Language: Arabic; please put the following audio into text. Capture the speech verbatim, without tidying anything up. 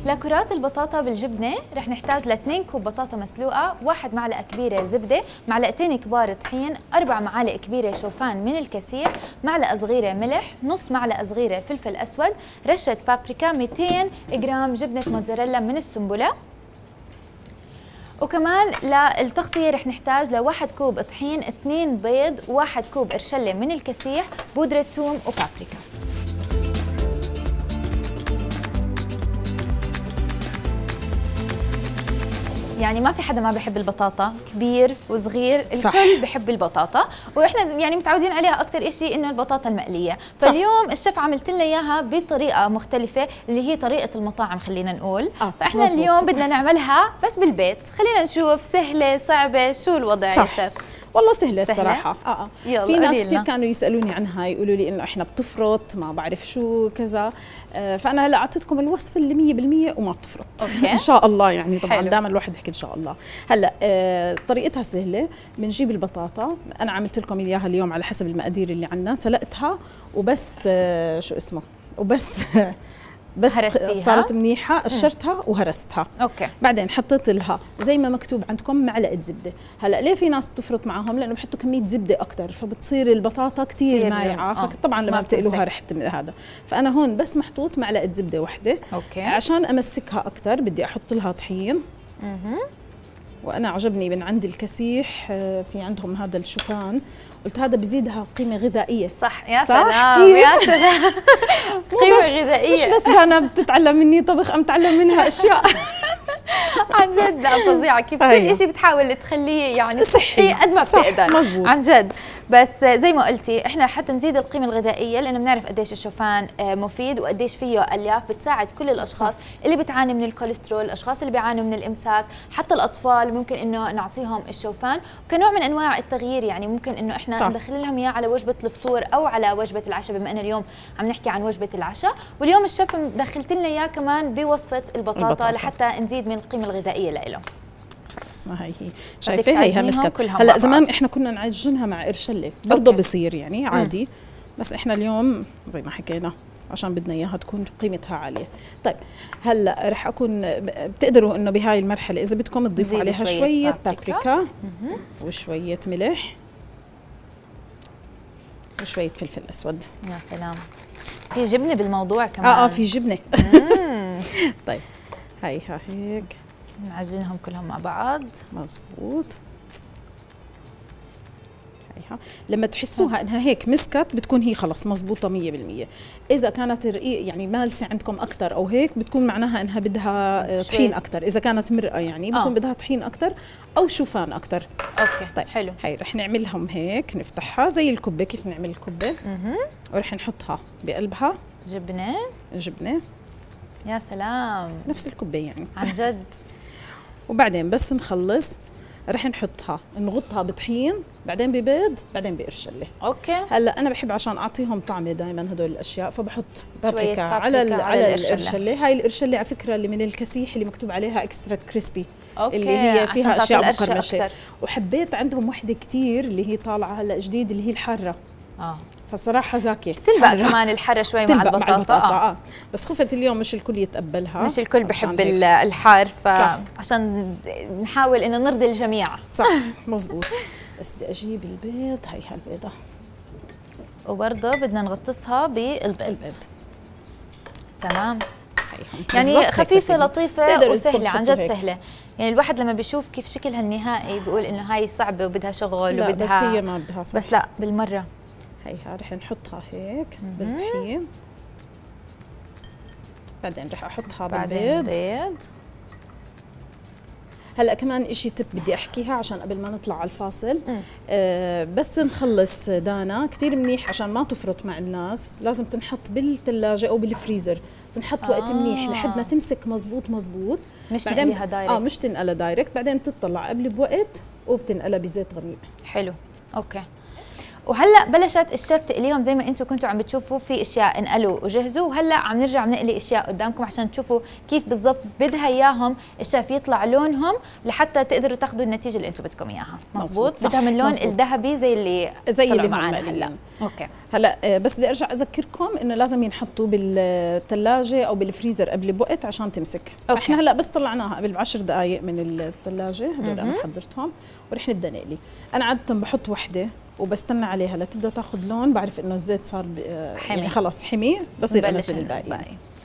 لكرات البطاطا بالجبنه رح نحتاج ل اثنين كوب بطاطا مسلوقه، واحد معلقه كبيره زبده، معلقتين كبار طحين، اربع معالق كبيره شوفان من الكسيح، معلقه صغيره ملح، نص معلقه صغيره فلفل اسود، رشه بابريكا، مئتين جرام جبنه موتزاريلا من السنبله. وكمان للتغطية رح نحتاج لواحد كوب طحين، اثنين بيض، واحد كوب قرشلة من الكسيح، بودرة ثوم وبابريكا. يعني ما في حدا ما بحب البطاطا، كبير وصغير الكل صح. بحب البطاطا، واحنا يعني متعودين عليها اكثر شيء انه البطاطا المقليه، فاليوم الشيف عملت لنا اياها بطريقه مختلفه اللي هي طريقه المطاعم خلينا نقول. آه. فاحنا مزبوط. اليوم بدنا نعملها بس بالبيت، خلينا نشوف سهله صعبه شو الوضع صح. يا شيف؟ والله سهله الصراحه. اه اه في ناس كثير كانوا يسالوني عنها، يقولوا لي انه احنا بتفرط ما بعرف شو كذا، آه فانا هلا اعطيتكم الوصفه اللي مية بالمية وما بتفرط. أوكي. ان شاء الله يعني طبعا دائما الواحد بيحكي ان شاء الله. هلا آه طريقتها سهله، بنجيب البطاطا، انا عملت لكم اياها اليوم على حسب المقادير اللي عندنا، سلقتها وبس آه شو اسمه وبس بس هرستيها. صارت منيحه، قشرتها وهرستها. اوكي. بعدين حطيت لها زي ما مكتوب عندكم معلقه زبده. هلا ليه في ناس بتفرط معهم؟ لانه بحطوا كميه زبده اكثر فبتصير البطاطا كثير مايعه، فطبعا لما بتقلوها رح هذا، فانا هون بس محطوط معلقه زبده واحده. اوكي. عشان امسكها اكثر بدي احط لها طحين. اها. وانا عجبني من عند الكسيح في عندهم هذا الشوفان، قلت هذا بزيدها قيمه غذائيه. صح. يا سلام يا سلام. قيمه غذائيه، مش بس انا بتتعلم مني طبخ، ام تعلم منها اشياء. عن جد لا فظيعه، كيف كل شيء بتحاول تخليه يعني صحي قد ما بتقدر. مزبوط. عن جد. بس زي ما قلتي احنا حتى نزيد القيمه الغذائيه، لانه بنعرف قديش الشوفان مفيد وقديش فيه الياف بتساعد كل الاشخاص صح. اللي بتعاني من الكوليسترول، الاشخاص اللي بيعانوا من الامساك، حتى الاطفال ممكن انه نعطيهم الشوفان كنوع من انواع التغيير، يعني ممكن انه احنا صح. ندخل لهم اياه على وجبه الفطور او على وجبه العشاء، بما ان اليوم عم نحكي عن وجبه العشاء، واليوم الشيف دخلت لنا اياه كمان بوصفه البطاطا, البطاطا لحتى نزيد من القيمه الغذائيه له. خلص ما هي هي شايفه هيها مسكت. هلا زمان احنا كنا نعجنها مع قرشله برضه بصير يعني عادي. مم. بس احنا اليوم زي ما حكينا عشان بدنا اياها تكون قيمتها عاليه. طيب هلا رح اكون بتقدروا انه بهاي المرحله اذا بدكم تضيفوا عليها شويه, شوية بابريكا, بابريكا وشويه ملح وشويه فلفل اسود. يا سلام، في جبنه بالموضوع كمان. اه اه في جبنه. طيب هيها هيك نعجنهم كلهم مع بعض. مزبوط. هيها لما تحسوها انها هيك مسكت بتكون هي خلص مزبوطه مية بالمية. اذا كانت رقيق يعني مالسه عندكم اكثر او هيك بتكون معناها انها بدها طحين اكثر، اذا كانت مرقه يعني بتكون آه. بدها طحين اكثر او شوفان اكثر. اوكي. طيب حلو. هي رح نعملهم هيك، نفتحها زي الكبه، كيف نعمل الكبه. اها. ورح نحطها بقلبها جبنه جبنه. يا سلام، نفس الكبه يعني عن جد. وبعدين بس نخلص رح نحطها نغطها بطحين، بعدين ببيض، بعدين بقرشله. اوكي. هلا انا بحب عشان اعطيهم طعمه دائما هدول الاشياء فبحط بابريكا على ال على القرشله. هاي القرشله على فكره اللي من الكسيح اللي مكتوب عليها اكسترا كريسبي. أوكي. اللي هي فيها اشياء مقرمشه. وحبيت عندهم وحده كثير اللي هي طالعه هلا جديد اللي هي الحاره. اه فصراحه زاكيه بتلبق كمان الحاره شوي مع البطاطا. مع البطاطا آه. اه بس خفت اليوم مش الكل يتقبلها، مش الكل بحب الحار، فعشان نحاول انه نرضي الجميع. صح مزبوط. بس بدي اجيب البيض، هي هالبيضه وبرضه بدنا نغطسها بالبيض. البيض تمام. يعني خفيفه لطيفه وسهله، عن جد سهله. يعني الواحد لما بيشوف كيف شكلها النهائي بيقول انه هاي صعبه وبدها شغل لا وبدها، بس هي ما بدها صح. بس لا بالمره هيها رح نحطها هيك بالطحين، بعدين رح احطها بالبيض. بيض. هلا كمان اشي تب بدي احكيها عشان قبل ما نطلع على الفاصل. آه بس نخلص دانا كثير منيح عشان ما تفرط مع الناس، لازم تنحط بالثلاجه او بالفريزر، تنحط آه. وقت منيح لحد ما تمسك مزبوط مزبوط، مش تنقليها دايركت. اه مش تنقلها دايركت، بعدين تطلع قبل بوقت وبتنقلها بزيت غميق. حلو. اوكي. وهلا بلشت الشيف تقليهم زي ما انتم كنتوا عم بتشوفوا، في اشياء انقلوا وجهزوا، وهلا عم نرجع بنقلي اشياء قدامكم عشان تشوفوا كيف بالضبط بدها اياهم الشيف يطلع لونهم لحتى تقدروا تاخذوا النتيجه اللي انتم بدكم اياها. مزبوط. بدها من اللون الذهبي زي اللي زي اللي معنا هلا. اوكي. هلا بس بدي ارجع اذكركم انه لازم ينحطوا بالثلاجه او بالفريزر قبل بوقت عشان تمسك. أوكي. احنا هلا بس طلعناها قبل بعشر دقائق من الثلاجه، هذول انا حضرتهم ورح نبدا نقلي. انا عاده بحط وحده وبستنى عليها لتبدا تاخذ لون، بعرف انه الزيت صار حمي، يعني خلص حمي، بصير انزل الباقي.